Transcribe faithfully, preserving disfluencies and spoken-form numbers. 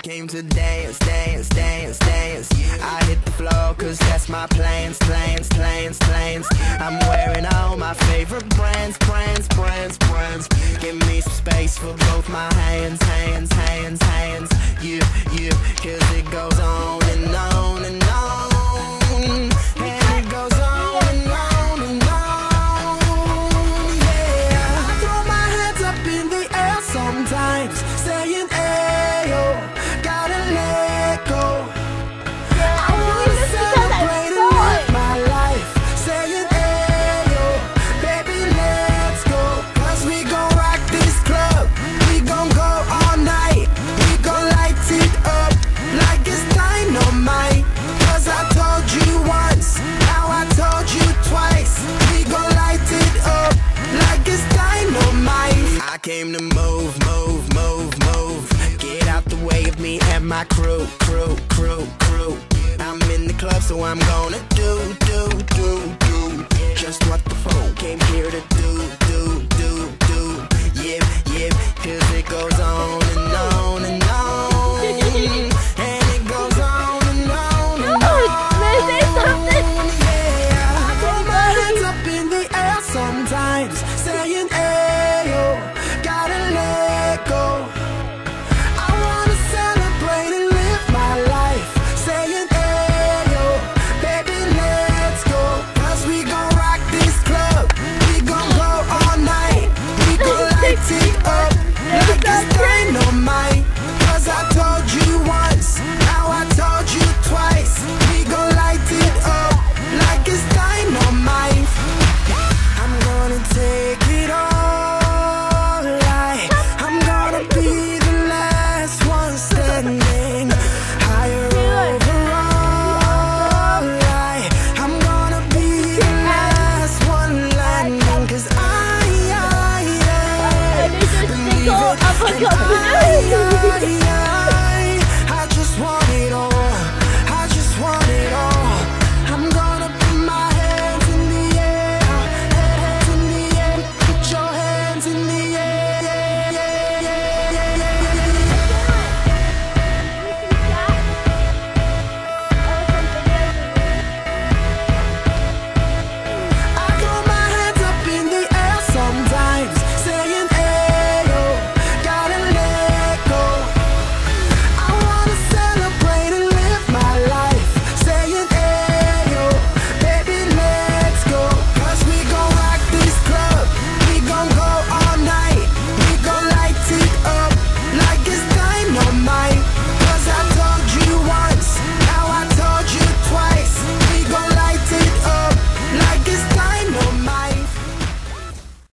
came to dance, dance, dance, dance. I hit the floor cause that's my plans, plans, plans, plans. I'm wearing all my favorite brands, brands, brands, brands. Give me some space for both my hands, hands, hands, hands. Yeah, yeah, cause it goes on and on and on. And it goes on and on and on. Yeah, I throw my hands up in the air sometimes, saying ayo, gotta let go. I wanna celebrate and live my life, saying ayo, baby let's go. Cause we gon' rock this club, we gon' go all night. We gon' light it up like it's dynamite. Cause I told you once, now I told you twice. We gon' light it up like it's dynamite. I came to move, move, move, move. Get out the way of me and my crew, crew, crew, crew. I'm in the club so I'm gonna